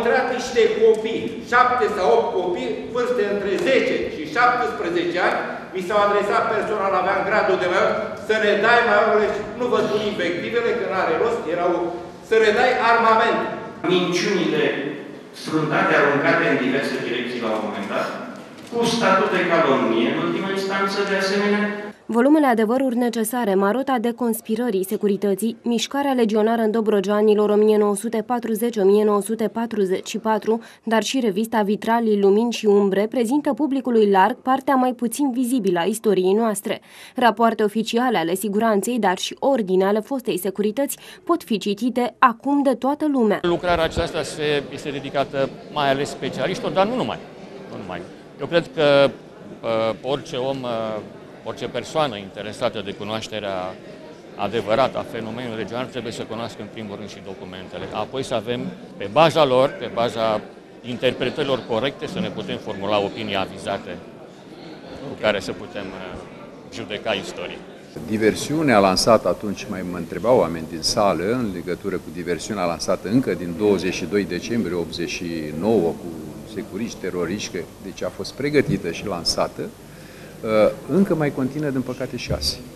intrat niște copii, 7 sau 8 copii, vârste între 10 și 17 ani, mi s-au adresat personal, aveam gradul de major, să ne dai maiorule, nu vă spun invectivele, că n-are rost, erau să ne dai armament. Minciunile sfruntate, aruncate în diverse direcții la un moment dat, cu statut de calomnie, în ultima instanță, de asemenea. Volumele Adevăruri necesare, Marota deconspirării securității, Mișcarea legionară în Dobrogea anilor 1940-1944, dar și revista Vitralii, Lumini și Umbre prezintă publicului larg partea mai puțin vizibilă a istoriei noastre. Rapoarte oficiale ale siguranței, dar și ordine ale fostei securități pot fi citite acum de toată lumea. Lucrarea aceasta este dedicată mai ales specialiștilor, dar nu numai. Eu cred că orice om, orice persoană interesată de cunoașterea adevărată a fenomenului regional trebuie să cunoască în primul rând și documentele. Apoi să avem, pe baza lor, pe baza interpretărilor corecte, să ne putem formula opinii avizate cu care să putem judeca istoria. Diversiunea lansată atunci, mă întrebau oameni din sală, în legătură cu diversiunea lansată încă din 22 decembrie 89 cu securiști, teroriști, deci a fost pregătită și lansată, încă mai continuă, din păcate, 6.